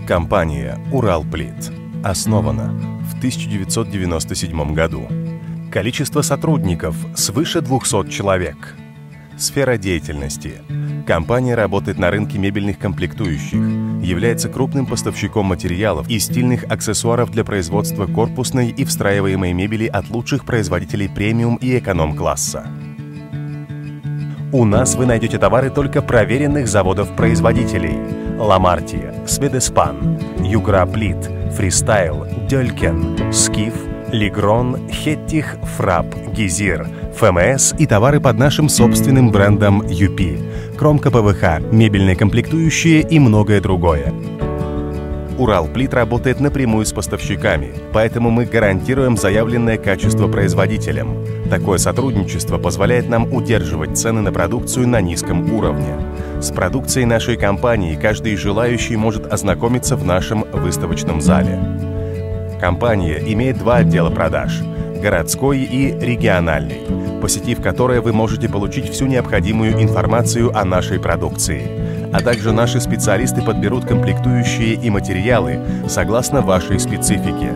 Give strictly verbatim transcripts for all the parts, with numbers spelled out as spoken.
Компания «Уралплит» основана в тысяча девятьсот девяносто седьмом году. Количество сотрудников свыше двухсот человек. Сфера деятельности. Компания работает на рынке мебельных комплектующих, является крупным поставщиком материалов и стильных аксессуаров для производства корпусной и встраиваемой мебели от лучших производителей премиум и эконом-класса. У нас вы найдете товары только проверенных заводов-производителей: Ламартия, Сведеспан, Юграплит, Фристайл, Дёлькен, Скиф, Лигрон, Хеттих, Фрап, Гизир, ФМС и товары под нашим собственным брендом ю пи, кромка ПВХ, мебельные комплектующие и многое другое. Уралплит работает напрямую с поставщиками, поэтому мы гарантируем заявленное качество производителям. Такое сотрудничество позволяет нам удерживать цены на продукцию на низком уровне. С продукцией нашей компании каждый желающий может ознакомиться в нашем выставочном зале. Компания имеет два отдела продаж – городской и региональный, посетив которые вы можете получить всю необходимую информацию о нашей продукции. А также наши специалисты подберут комплектующие и материалы согласно вашей специфике.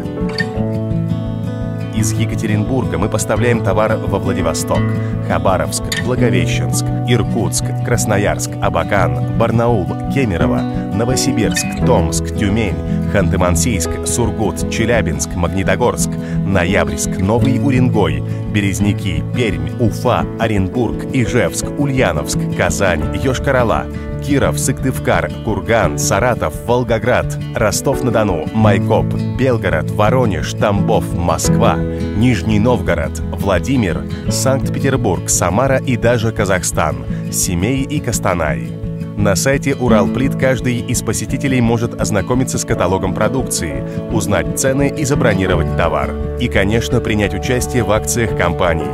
Из Екатеринбурга мы поставляем товар во Владивосток, Хабаровск, Благовещенск, Иркутск, Красноярск, Абакан, Барнаул, Кемерово, Новосибирск, Томск, Тюмень, Ханты-Мансийск, Сургут, Челябинск, Магнитогорск, Ноябрьск, Новый Уренгой, Березники, Пермь, Уфа, Оренбург, Ижевск, Ульяновск, Казань, Йошкар-Ола, Киров, Сыктывкар, Курган, Саратов, Волгоград, Ростов-на-Дону, Майкоп, Белгород, Воронеж, Тамбов, Москва, Нижний Новгород, Владимир, Санкт-Петербург, Самара и даже Казахстан, Семей и Костанай. На сайте Уралплит каждый из посетителей может ознакомиться с каталогом продукции, узнать цены и забронировать товар. И, конечно, принять участие в акциях компании.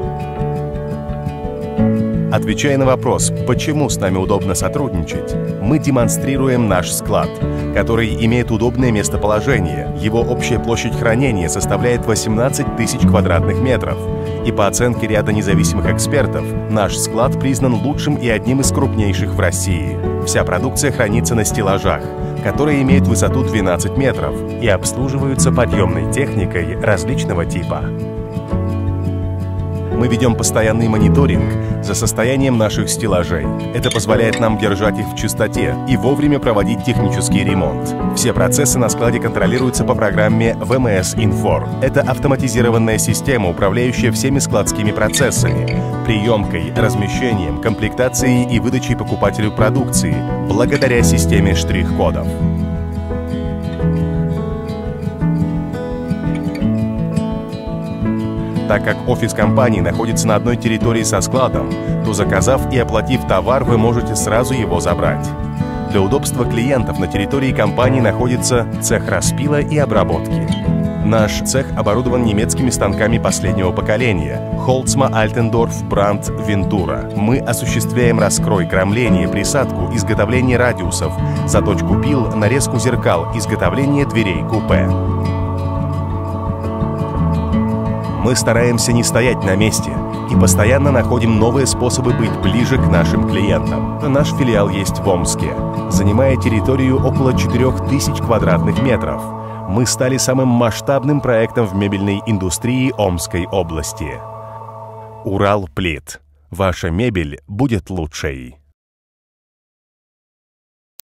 Отвечая на вопрос, почему с нами удобно сотрудничать, мы демонстрируем наш склад, который имеет удобное местоположение. Его общая площадь хранения составляет восемнадцать тысяч квадратных метров. И по оценке ряда независимых экспертов, наш склад признан лучшим и одним из крупнейших в России. Вся продукция хранится на стеллажах, которые имеют высоту двенадцать метров и обслуживаются подъемной техникой различного типа. Мы ведем постоянный мониторинг за состоянием наших стеллажей. Это позволяет нам держать их в чистоте и вовремя проводить технический ремонт. Все процессы на складе контролируются по программе вэ эм эс Инфор. Это автоматизированная система, управляющая всеми складскими процессами, приемкой, размещением, комплектацией и выдачей покупателю продукции, благодаря системе штрих-кодов. Так как офис компании находится на одной территории со складом, то, заказав и оплатив товар, вы можете сразу его забрать. Для удобства клиентов на территории компании находится цех распила и обработки. Наш цех оборудован немецкими станками последнего поколения Holzma Altendorf Brand Ventura. Мы осуществляем раскрой, кромление, присадку, изготовление радиусов, заточку пил, нарезку зеркал, изготовление дверей купе. Мы стараемся не стоять на месте и постоянно находим новые способы быть ближе к нашим клиентам. Наш филиал есть в Омске, занимая территорию около четырёх тысяч квадратных метров. Мы стали самым масштабным проектом в мебельной индустрии Омской области. Уралплит. Ваша мебель будет лучшей.